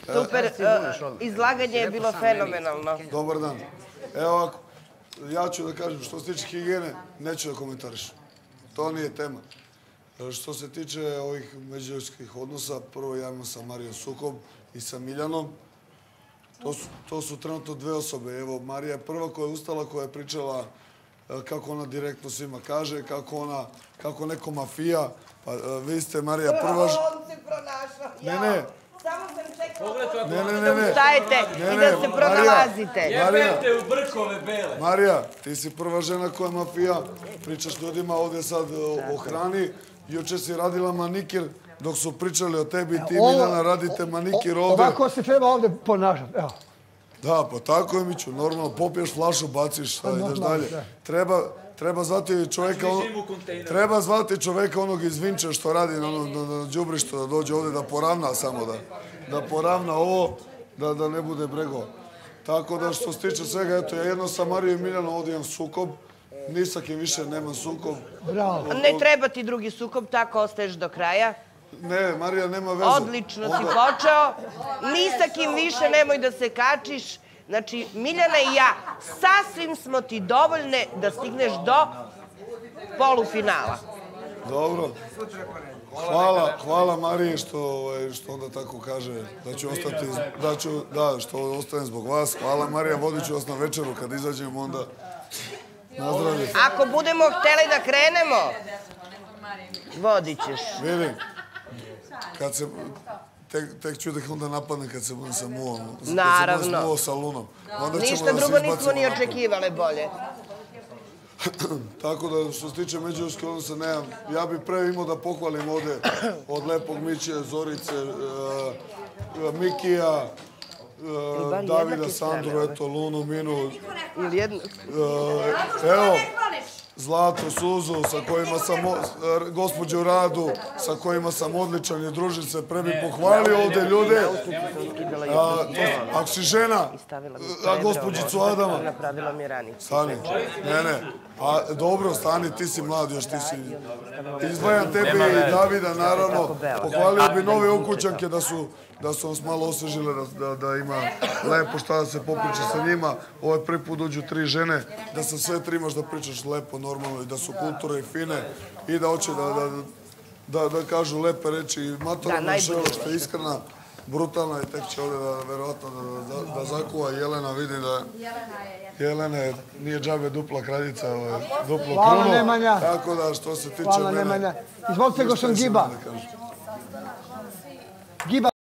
Super, izlaganje je bilo fenomenalno. Dobar dan. Evo ovako, ja ću da kažem, što se tiče higijene, neću da komentarišem. To nije tema. Što se tiče ovih međuljudskih odnosa, prvo ja imam sa Marijom sukob i sa Miljanom. To su trenutno dve osobe. Evo, Marija je prva koja je ustala, koja je pričala kako ona direktno svima kaže, kako neko mafija. Pa vi ste, Marija, prva... On se pronašao. Ne. Samo sam čekala. Ne. Stajete i da se pronalazite. Jebete u brkove bele. Marija, ti si prva žena koja je mafija. Pričaš ljudima ovdje sad o hrani. Juče si radila manikir dok su pričali o tebi i ti, Miljana, radite manikir ovdje. Ovako se treba ovdje ponašati, evo. Da, pa tako je, Miću, normalno, popiješ flašu, baciš, šta ideš dalje. Treba zvati čoveka... Treba zvati čoveka onog iz Vinče što radi na đubrištu, da dođe ovdje da poravna samo, da poravna ovo, da ne bude brego. Tako da što se tiče svega, eto, ja jedno sa Marijom i Miljanom ovdje imam sukob, ni sa kim više nemam sukob. Ne treba ti drugi sukob, tako ostaješ do kraja. Ne, Marija, nema veze. Odlično si počeo. Ni sa kim više nemoj da se kačiš. Znači, Miljana i ja, sasvim smo ti dovoljne da stigneš do polufinala. Dobro. Hvala Mariji što onda tako kaže da ću ostati, što ostajem zbog vas. Hvala Marija, vodit ću vas na večeru kad izađemo onda. Nazdravlje. Ako budemo hteli da krenemo, vodit ćeš. Vidim. Kad se... Tek ću da ih onda napadne kad se budem sa muvom. Naravno. Kad se budem smuvao sa Lunom. Ništa drugo nismo ni očekivale bolje. Tako da, što se tiče međuljudskih odnosa, nemam. Ja bih pre imao da pohvalim ovde od Lepog Miće, Zorice, Mikija, Davida, Sandru, eto, Lunu, Minu. Ili jedno. Evo, Zlatu, Suzu, sa kojima sam, gospođu Radu, sa kojima sam odličan i družim se, pre bih pohvalio ovde ljude. Ako si žena, gospođicu Adama. Napravila mi rani. Stani, ne. A dobro, stani, ti si mlad još, ti si... Izdvajam tebe i Davida, naravno. Pohvalio bi nove ukućanke da su nas malo osvežile, da ima lepo šta da se popriča sa njima. Ovo je prvi put dođu 3 žene, da sa sve 3 imaš da pričaš lepo, normalno, i da su kulture i fine, i da hoće da kažu lepe reči. I Matora Mišela, što je iskrena, brutalna, i tek će ovdje verovatno da zakuva Jelena. Vidim da Jelena nije džabe dupla kraljica, duplo kruno. Hvala, Nemanja. Tako da, što se tiče mene... Hvala, Nemanja. Izvolite, Gošan Giba. Giba.